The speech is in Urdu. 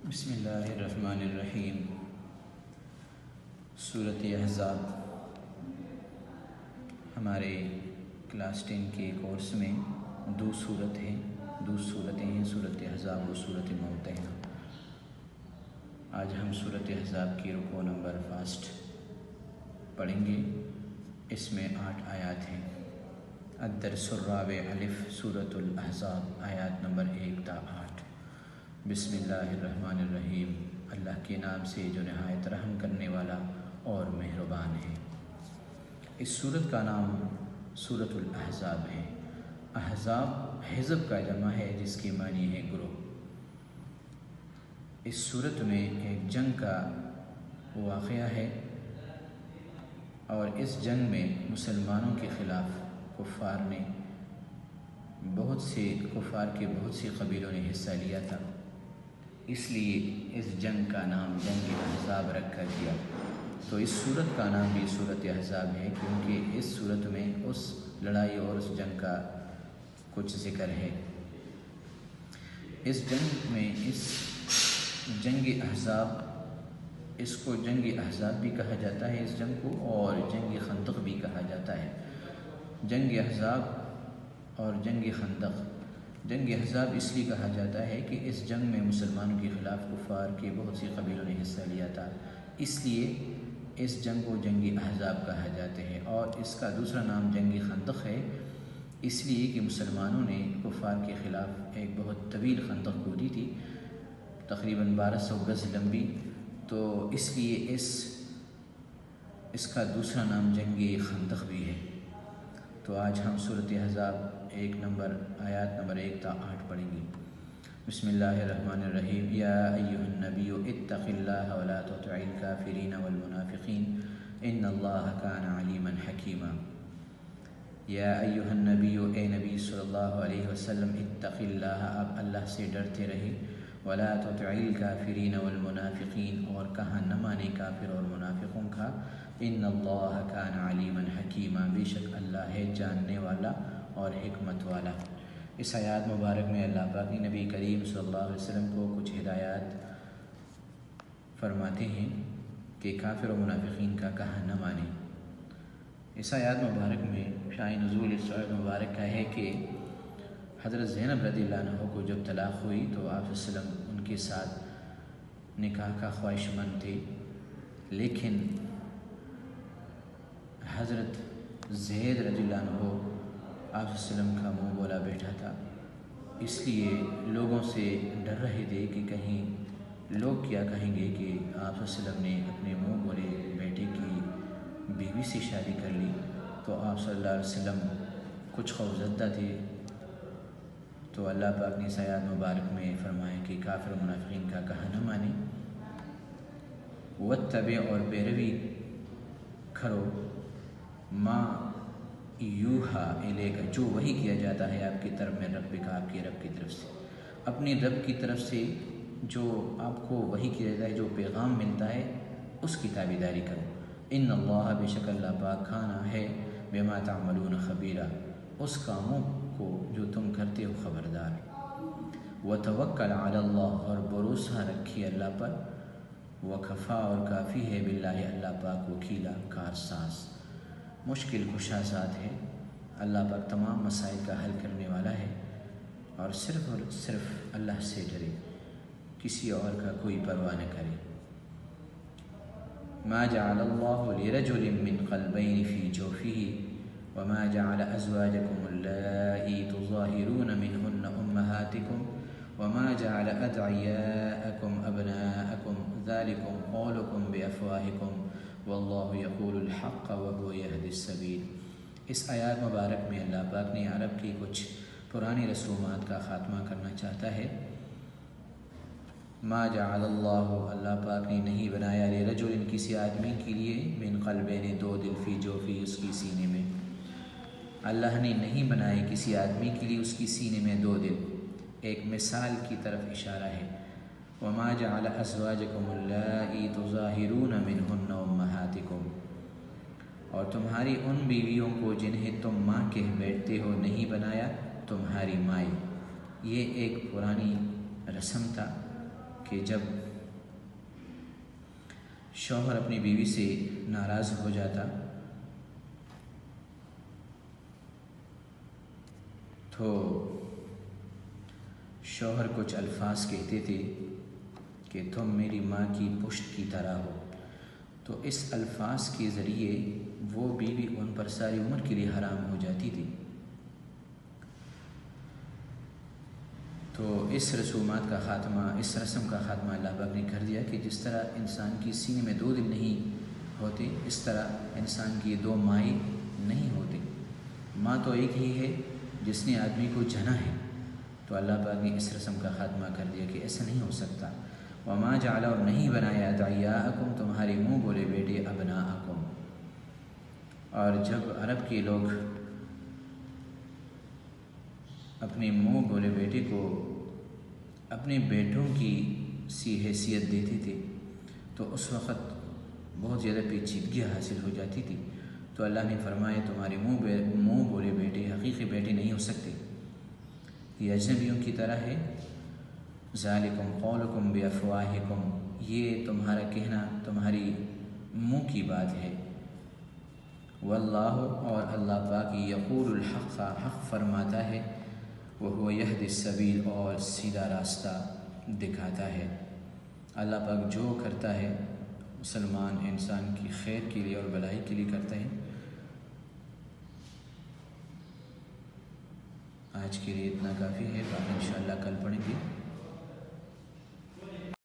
بسم اللہ الرحمن الرحیم۔ سورۃ احزاب ہمارے کلاس 10 کے کورس میں دو صورتیں ہیں، سورۃ احزاب و سورۃ ممتحنہ۔ آج ہم سورۃ احزاب کی رکوع نمبر فاسٹ پڑھیں گے۔ اس میں 8 آیات ہیں۔ الدرس الرابع الف سورۃ الاحزاب، آیات نمبر 1 تا 8۔ بسم اللہ الرحمن الرحیم، اللہ کے نام سے جو نہایت رحم کرنے والا اور مہربان ہے۔ اس سورت کا نام سورۃ الاحزاب ہے۔ احزاب حزب کا جمع ہے جس کی معنی ہے گروہ۔ اس سورت میں ایک جنگ کا واقعہ ہے اور اس جنگ میں مسلمانوں کے خلاف کفار کے بہت سے قبیلوں نے حصہ لیا تھا، اس لیے اس جنگ کا نام جنگ احزاب رکھا گیا۔ تو اس صورت کا نام بھی سورۃ احزاب ہے کیونکہ اس صورت میں اس لڑائی اور اس جنگ کا کچھ ذکر ہے۔ اس جنگ احزاب، اس کو جنگ احزاب بھی کہا جاتا ہے اس جنگ کو، اور جنگ خندق بھی کہا جاتا ہے۔ جنگ احزاب اور جنگ خندق، جنگ احزاب اس لیے کہا جاتا ہے کہ اس جنگ میں مسلمانوں کے خلاف کفار کے بہت سی قبیلوں نے حصہ لیا تھا، اس لیے اس جنگ کو جنگ احزاب کہا جاتا ہے۔ اور اس کا دوسرا نام جنگ خندق ہے اس لیے کہ مسلمانوں نے کفار کے خلاف ایک بہت طویل خندق کھودی تھی، تقریباً 1200 گز لمبی، تو اس لیے اس کا دوسرا نام جنگ خندق بھی ہے۔ تو آج ہم سورۃ احزاب آیات نمبر 1 تا 8 پڑھیں گے۔ بسم اللہ الرحمن الرحیم۔ یا ایھا النبی اتق اللہ ولا تطع الکافرین والمنافقین ان اللہ کان علیما حکیما۔ یا ایھا النبی، اے نبی صلی اللہ علیہ وسلم، اتق اللہ، آپ اللہ سے ڈرتے رہے، ولا تطع الکافرین والمنافقین، اور کہا نہ مانے کافر اور منافقوں کا، ان اللہ کان علیما حکیما، بے شک اللہ ہے جاننے والا اور حکمت والا۔ اس آیات مبارک میں اللہ پاک نے نبی کریم صلی اللہ علیہ وسلم کو کچھ ہدایات فرماتے ہیں کہ کافر و منافقین کا کہا نہ مانیں۔ اس آیات مبارک میں شأن نزول اس آیات مبارک کا ہے کہ حضرت زینب رضی اللہ عنہ کو جب طلاق ہوئی تو آپ صلی اللہ علیہ وسلم ان کے ساتھ نکاح کا خواہش مند تھے، لیکن حضرت زید رضی اللہ عنہ آپ صلی اللہ علیہ وسلم کا منہ بولا بیٹھا تھا، اس لیے لوگوں سے ڈر رہے تھے کہ کہیں لوگ کیا کہیں گے کہ آپ صلی اللہ علیہ وسلم نے اپنے منہ بولے بیٹے کی بیوی سے شادی کر لی۔ تو آپ صلی اللہ علیہ وسلم کچھ خوفزدہ تھے، تو اللہ پاک نے اس آیات مبارک میں فرمایا کہ کافر و منافقین کا کہا نہ مانیں، واتبع، اور پیروی کرو، ما یوحا الیک، جو وحی کیا جاتا ہے آپ کی طرف میں ربک، آپ کے رب کی طرف سے، اپنی رب کی طرف سے جو آپ کو وحی کیا جاتا ہے، جو پیغام ملتا ہے، اس کی تابعداری کرو۔ ان اللہ، بے شک اللہ پاک، کھانا ہے بما تعملون خبیرہ، اس کاموں کو جو تم کرتے ہو خبردار۔ وتوکل علی اللہ، اور بھروسہ رکھیے اللہ پر، وکفا، اور کافی ہے، باللہ، اللہ پاک، وکیلا، کارساز، مشکل کشا ذات ہے۔ اللہ پاک تمام مسائل کا حل کرنے والا ہے، اور صرف اللہ سے ڈرے، کسی اور کا کوئی پرواہ نہ کرے۔ ما جعل اللہ لرجل من قلبین فی جوفہ وما جعل ازواجکم اللائی تظاہرون منہن امہاتکم وما جعل ادعیاءکم ابناءکم ذالکم قولکم بافواہکم واللہ یقول الحق وہو یہدی السبیل۔ اس آیات مبارک میں اللہ پاک نے عرب کی کچھ پرانی رسومات کا خاتمہ کرنا چاہتا ہے۔ ما جعل اللہ، اللہ پاک نے نہیں بنایا، لرجل، کسی آدمی کے لیے، من قلبین، 2 دل، فی جوفی، اس کی سینے میں، اللہ نے نہیں بنائے کسی آدمی کے لیے اس کی سینے میں 2 دل، ایک مثال کی طرف اشارہ ہے۔ وما جعل ازواجکم اللائی تظاہرون منہن امہاتکم، اور تمہاری ان بیویوں کو جنہیں تم ماں کہہ بیٹھتے ہو نہیں بنایا تمہاری مائیں۔ یہ ایک پرانی رسم تھا کہ جب شوہر اپنی بیوی سے ناراض ہو جاتا تو شوہر کچھ الفاظ کہتے تھے کہ تم میری ماں کی پشت کی طرح ہو، تو اس الفاظ کے ذریعے وہ بیوی ان پر ساری عمر کے لیے حرام ہو جاتی تھی۔ تو اس رسومات کا خاتمہ، اس رسم کا خاتمہ اللہ پاک نے کر دیا کہ جس طرح انسان کی سینے میں 2 دل نہیں ہوتے، اس طرح انسان کی 2 مائیں نہیں ہوتے۔ ماں تو ایک ہی ہے جس نے آدمی کو جنا ہے، تو اللہ پاک نے اس رسم کا خاتمہ کر دیا کہ ایسا نہیں ہو سکتا۔ وما جعل، اور نہیں بنایا ادعیاءکم، تمہارے منہ بولے بیٹے، ابناءکم۔ اور جب عرب کے لوگ اپنے منہ بولے بیٹے کو اپنے بیٹوں کی سی حیثیت دیتے تھے تو اس وقت بہت زیادہ پیچیدگیاں حاصل ہو جاتی تھی، تو اللہ نے فرمایا تمہارے منہ بولے بیٹے حقیقی بیٹے نہیں ہو سکتے، یہ اجنبیوں کی طرح ہے۔ ذالکم قولکم بافواہکم، یہ تمہارا کہنا تمہاری منہ کی بات ہے۔ واللہ، اور اللہ پاک یقول الحق، حق فرماتا ہے، وہو یہدی السبیل، اور سیدھا راستہ دکھاتا ہے۔ اللہ پاک جو کرتا ہے مسلمان انسان کی خیر کے لیے اور بھلائی کے لیے کرتا ہے۔ آج کے لیے اتنا کافی ہے، باقی انشاءاللہ کل پڑھیں گے۔